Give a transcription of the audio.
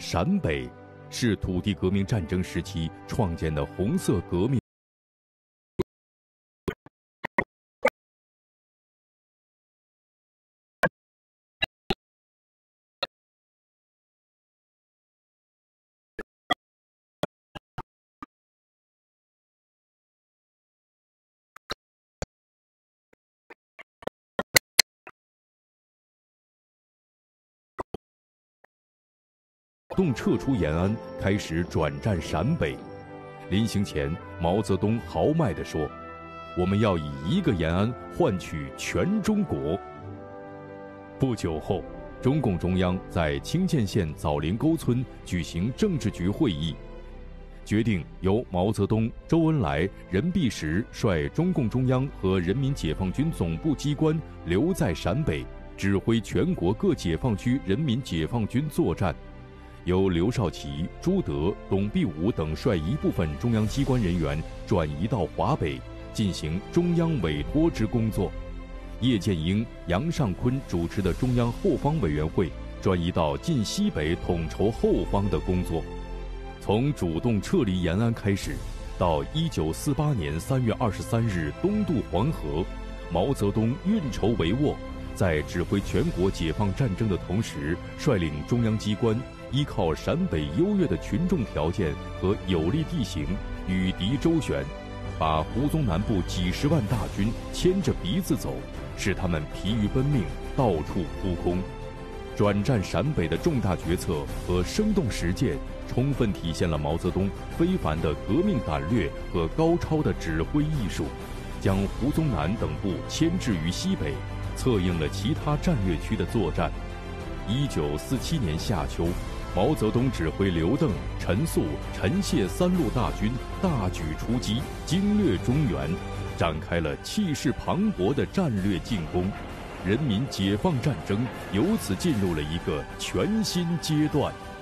陕北是土地革命战争时期创建的红色革命撤出延安，开始转战陕北。临行前，毛泽东豪迈地说：“我们要以一个延安换取全中国。”不久后，中共中央在清涧县枣林沟村举行政治局会议，决定由毛泽东、周恩来、任弼时率中共中央和人民解放军总部机关留在陕北，指挥全国各解放区人民解放军作战。由刘少奇、朱德、董必武等率一部分中央机关人员转移到华北，进行中央委托之工作。叶剑英、杨尚昆主持的中央后方委员会转移到晋西北统筹后方的工作。从主动撤离延安开始，到1948年3月23日东渡黄河，毛泽东运筹帷幄，在指挥全国解放战争的同时，率领中央机关依靠陕北优越的群众条件和有利地形，与敌周旋，把胡宗南部几十万大军牵着鼻子走，使他们疲于奔命，到处扑空。转战陕北的重大决策和生动实践，充分体现了毛泽东非凡的革命胆略和高超的指挥艺术，将胡宗南等部牵制于西北，策应了其他战略区的作战。1947年夏秋，毛泽东指挥刘邓、陈粟、陈谢三路大军大举出击，经略中原，展开了气势磅礴的战略进攻。人民解放战争由此进入了一个全新阶段。